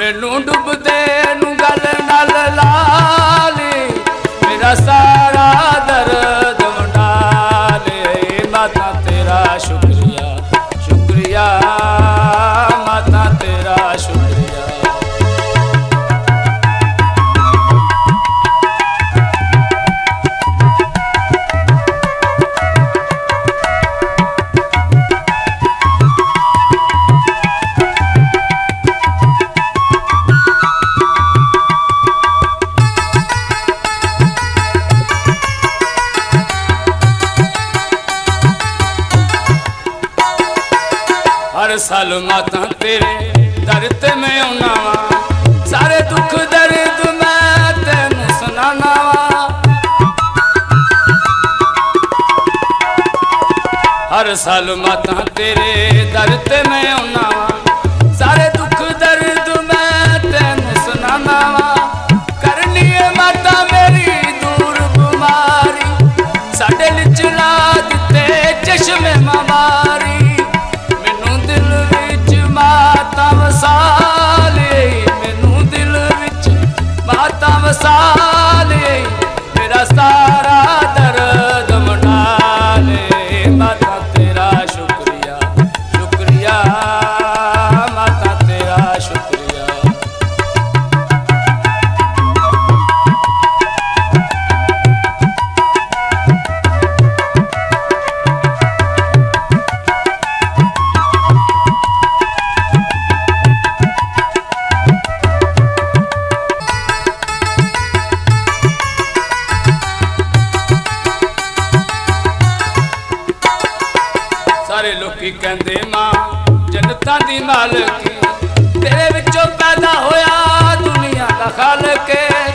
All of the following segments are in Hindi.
मैनू डुबदे नू गल नाल लाले मेरा सारा दर्द मंडाले। माता तेरा शुक्रिया शुक्रिया माता तेरा शुक्रिया। हर साल माता तेरे दर ते मैं आना वा, सारे दुख दर्द मैं तेनू सुनाना वा। हर साल माता तेरे दर ते मैं आना वा, सारे दुख दर्द मैं तेनू सुनाना वा। करनी है माता मेरी दूर बीमारी, साडे लिच ला दिते चश्मे मारी। मैनू दिल विच माता वसाले मेरा सारा दर्द मंडाले। माता तेरा शुक्रिया शुक्रिया माता तेरा शुक्रिया। सारे लोकी कहंदे मां जन्नतां दी मालकी, तेरे विचों पैदा होया दुनिया दा खालक।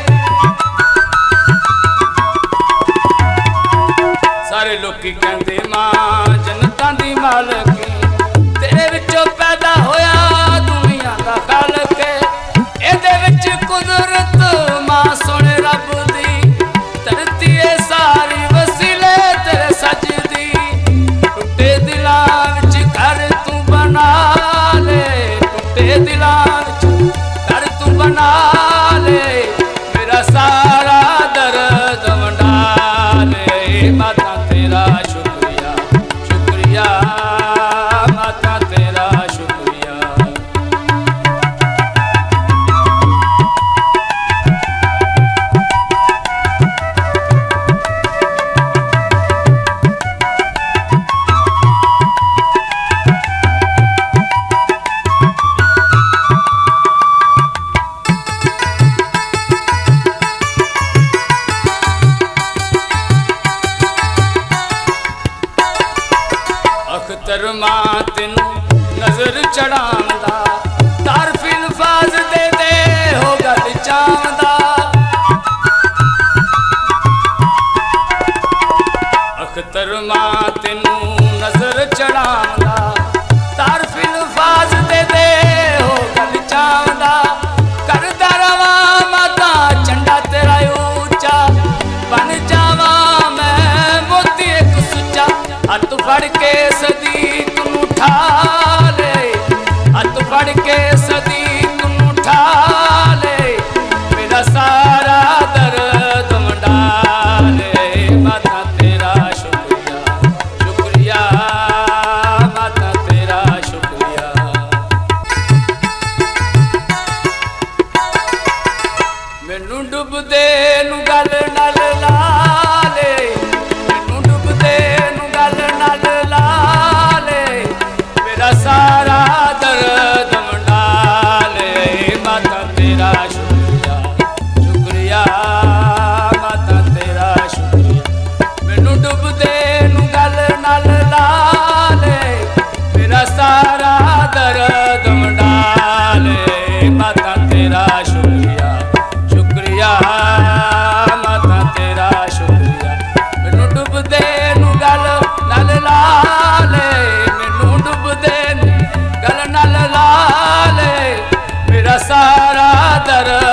सारे लोकी कहंदे मां जन्नतां दी मालकी, तेरे विचों पैदा होया दुनिया दा खालक। एदे विच कुदरत मां सोने रब दी, धरती ए सारी वसीले तेरे सजदी। टुटे दिलां विच घर तू बना ले, टुटे दिलां विच घर तू बना ले मेरा सारा दर्द मंडाले। माता तेरा शुक्रिया शुक्रिया माता तेरा शुक्रिया। अख्तर मां तेनू नजर चढ़ांदा, तारफ अल्फाज दे दे हो गल चांदा। अख्तर मां तेनू नजर चढ़ांदा, तारफ अल्फाज दे दे हो गल चांदा। करदा रवा माता झंडा तेरा ऊंचा, बन जावा मैं मोती एक सुच्चा। हथ फड़ के सदीक नू उठा ले, हथ फड़ के सदीक नू उठा ले मेरा सारा दर्द मंडाले। माता तेरा शुक्रिया शुक्रिया माता तेरा शुक्रिया। मैनू डुबदे नू गल नाल लाले, मैनू डुबदे नू गल नाल लाले मेरा सारा दर्द मंडाले। माता तेरा शुक्रिया शुक्रिया माता तेरा शुक्रिया। मैनू डुबदे नू गल नाल लाले मेरा सारा दर्द मंडाले। माता तेरा शुक्रिया शुक्रिया माता तेरा शुक्रिया। मैनू डुबदे नू गल नाल लाले, मैनू डुबदे नू गल नाल लाले मेरा सारा दर्द